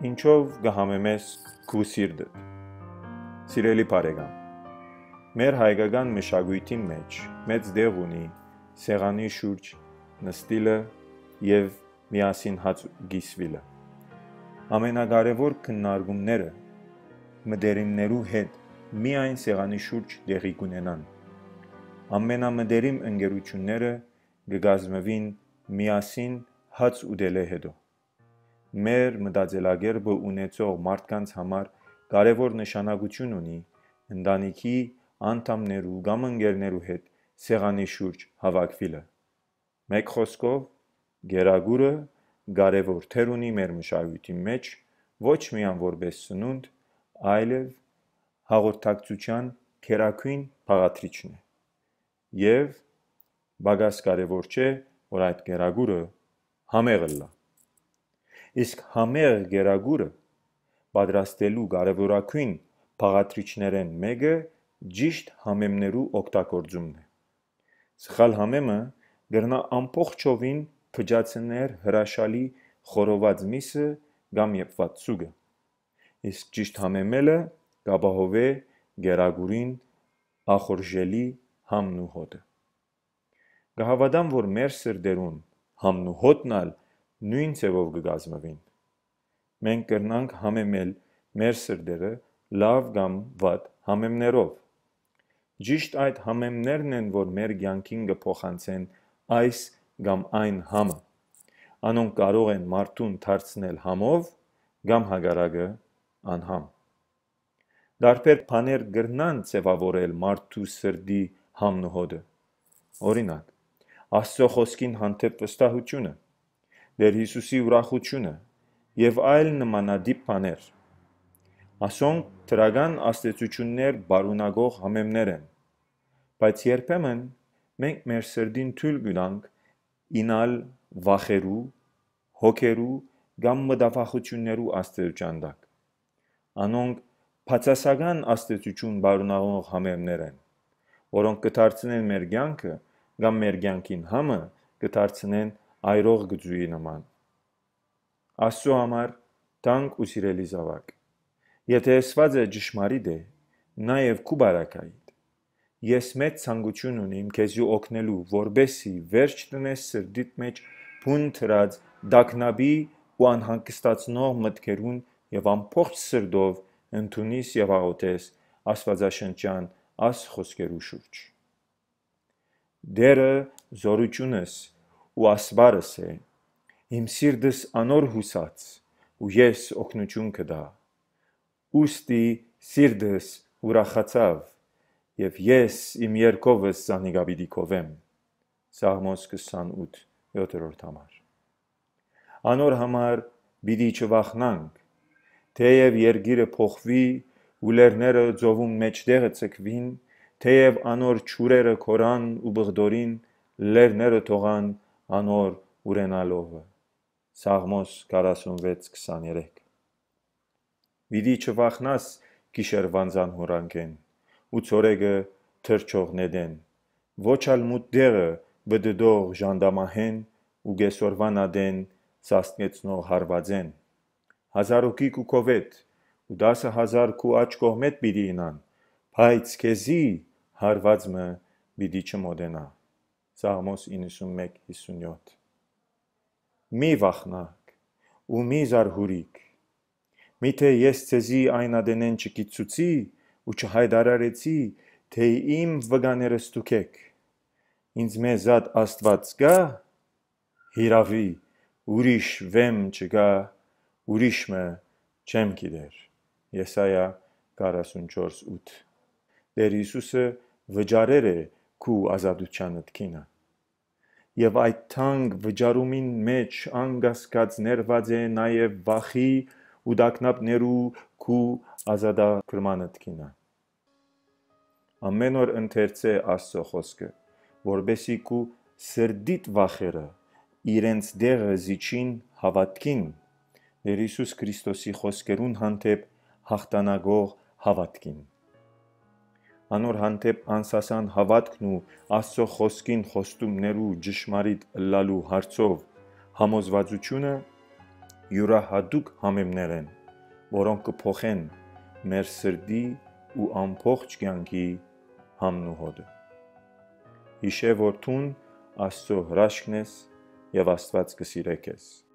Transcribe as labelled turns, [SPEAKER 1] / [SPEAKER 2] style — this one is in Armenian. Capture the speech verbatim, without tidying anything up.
[SPEAKER 1] Ինչով կհամեմես քու սիրտդ։ Սիրելի բարեկամ, մեր հայկական մշակույթի մեջ մեծ դեղ ունի սեղանի շուրջ նստելը եւ միասին հաց կիսվելը։ Ամենակարևոր քննարկումները մտերիմներու հետ միայն սեղանի շուրջ տեղի կունենան։ Ամենամտերիմ ընկերությունները կգազմվին միասին հաց ուտելը հետո։ Մեր մտածելակերպը ունեցող մարդկանց համար կարևոր նշանակություն ունի ընտանիքի անդամներու կամ ընկերներու հետ սեղանի շուրջ հավաքվելը։ Մեկ խոսքով, գերագուրը կարևոր դեր ունի մեր մշակույթի մեջ ոչ միայն որպես սնունդ, այլև հաղորդակցության քերակույն բաղադրիչն է։ Եվ բագաս կարևոր չէ, որ այդ գերագուրը համեղը լա։ Իսկ համեղ գերագուրը պատրաստելու կարևորագույն բաղադրիչներեն մեկը ճիշտ համեմներու օգտագործումն է։ Սխալ համեմը կրնա ամբողջովին փչացնել հրաշալի խորոված միսը կամ եփված սուգը։ Իսկ ճիշտ համեմելը կապահովե գերագուրին ախորժելի համն ու հոտը։ Կհավատամ, որ մեր սրտերուն համն ու հոտն ալ նույն ձևով կգազմվին։ Մենք կրնանք համեմել մեր սրտերը լավ կամ վատ համեմներով։ Ճիշտ այդ համեմներն են, որ մեր կյանքին կփոխանցեն այս կամ այն համը։ Անոնք կարող են մարդուն դարձնել համով կամ հակառակը անհամ։ Տարբեր բաներ կրնան ձևավորել մարդու սրտի համն ու հոտը։ Օրինակ, Աստծո խոսքին հանդեպ վստահությունը, Տեր Հիսուսի ուրախությունը եւ այլ նմանատիպ բաներ։ Ասոնք դրական աստեցություններ բարունակող համեմներ են, բայց երբեմն մենք մեր սրտին թույլ կտանք ինալ վախերու, հոգերու կամ մտավախություններու աստեցության տակ։ Անոնք բացասական աստեցություն բարունակող համեմներ են, որոնք կդարձնեն մեր կյանքը կամ մեր կյանքին համը կդարձնեն այրող գծուի նման։ Աստծո համար թանկ ու սիրելի զավակ, եթե Աստված է ճշմարիտ է, նաև քու բարակայիդ, ես մեծ ցանկություն ունիմ քեզի օգնելու, որբեսի վերջ տնես սրտիդ մեջ բուն թրած դակնաբի ու անհանգստացնող մտքերուն եւ ամբողջ սրտով ընդունիս եւ աղոթես Աստվածաշնչյան աս խոսքերու շուրջ։ Դերը զորությունս ու ասվարս է, իմ սիրտս անոր հուսած, ու ես օգնություն կտա։ Ուստի սիրտս ուրախացավ, եւ ես իմ երկովս զանիգաբիդի կովեմ։ Սաղմոս քսանութ յոթերորդ համար։ Անոր համար բիդի չվախնանք, թեև երգիրը փոխվի ու լերները ծովում մեջտեղը ցկվին, թեև անոր ճուրերը կորան ու բղդորին, լերները թողան անոր ուրենալովը։ Սաղմոս քառասունվեց քսաներեք։ Բիդի չվախնաս գիշերվան զանհուրանքեն, ու ցորեգը թրջողնեդեն, ոչ ալ մուտդեղը բդդող ժանդամահեն ու գեսորվան ադեն սաստկեցնող հարվածեն։ Հազարոքի կու կովետ, ու դասը հազար կու աչ կողմետ բիդի ինան, բայց քեզի հարվածմը բիդի չմոդենա։ Սաղմոս իննսունմեկ հիսունյոթ։ Մի վախնակ ու մի զարհուրիք։ Միթե ես ցեզի այն ադենեն չկիցուցի ու չհայդարարեցի, թե իմ վգաները ստուքեք։ Ինձ մեզատ Աստված կա, հիրավի ուրիշ վեմ չկա, ուրիշմը չեմ գիտեր։ Եսայա քառասունչորս ութ։ Տեր Հիսուսը վճարեր է քու ազատությանդ քինը։ Եվ այդ թանկ վճարումին մեջ անգասկած ներված է նաև վախի ու դակնապներու քու ազատագրմանդ քինը։ Ամեն օր ընթերցե Աստծո խոսքը, որբեսի քու սրդիդ վախերը իրենց դեղը զիջին հավատքին, Տեր Հիսուս Քրիստոսի խոսքերուն հանդեպ հաղթանակող հավատքին։ Անոր հանդեպ անսասան հավատքն ու Աստծո խոսքին խոստումներու ճշմարիտ լալու հարցով համոզվածությունը յուրահատուկ համեմներ են, որոնք կփոխեն մեր սրտի ու ամբողջ կյանքի համն ու հոդը։ Հիշե, որ դու Աստծո հրաշքն ես, եւ Աստված կսիրե քեզ։